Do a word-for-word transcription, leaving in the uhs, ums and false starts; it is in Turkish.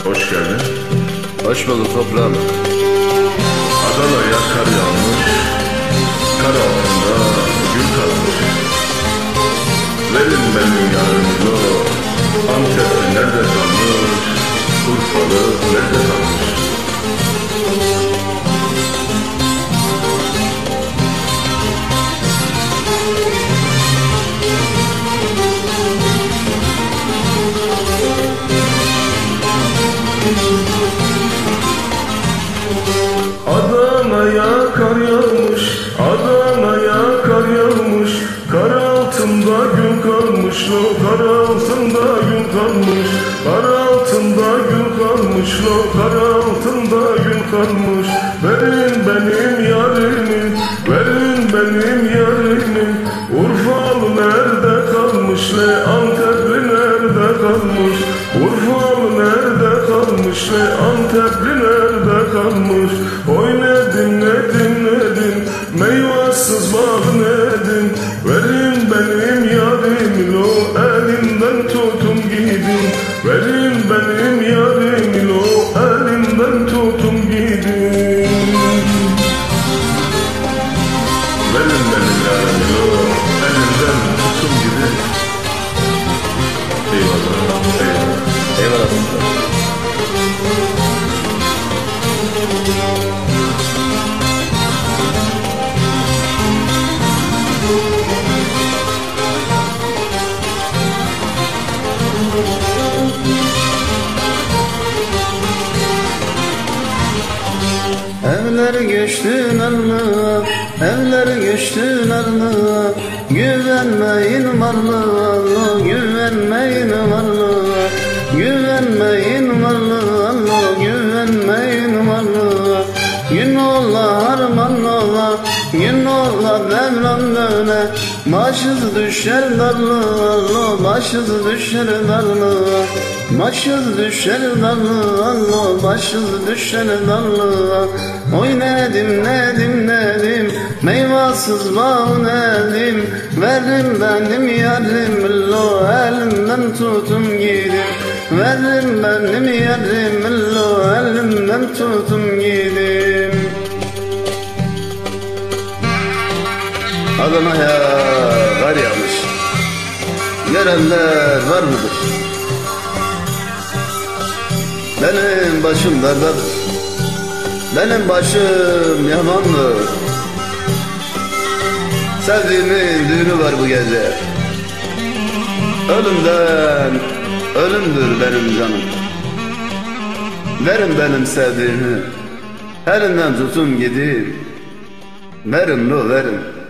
Hoş geldin. Hoş bulduk toprağım. Adana'ya kar yağmış, kar altında gül kalmış. Verin benim yarımı, Antep'te nerede kalmış, Urfalı nerede kalmış? Adana'ya kar yağmış, Adana'ya kar yağmış, kar altında gül kalmış, lo kar altında gül kalmış, kar altında gül kalmış, lo kar altında gül kalmış. Verin benim yarimi, verin benim yarimi, Urfalı nerede kalmış, le Antepli nerede kalmış, Urfalı nerede kalmış, le Antepli nerede kalmış? Oy nedim nedim nedim, meyvasız bağ nedim, verin benim yarimi, lo elinden tutum gidin, verin benim yarimi, lo elinden tutum gidin. Verin benim yarimi, lo elinden tutum gidin. Eyvallah, eyvallah. Eyvallah toprağım. Evler geçtin Allah, evler geçtin Allah, güvenmeyin varlığa, güvenmeyin varlığa, güvenmeyin varlığa, güvenmeyin varlığa. Gün ola harman ola, gün ola devran döne, başız düşer darlığa, başız düşer darlığa, başız düşer darlığa, başız düşer darlığa. Oy nedim nedim nedim, meyvasız bağ nedim, verin benim yarim, lo elinden tutum gidim, verin benim yarim, lo elinden tutum gidim. Adana'ya kar yağmış, görenler var mıdır? Benim başım dardadır, benim başım yamandır. Sevdiğimin düğünü var bu gece, ölümden ölümdür benim canım. Verin benim sevdiğimi, elinden tutun gidin, verin lo verin.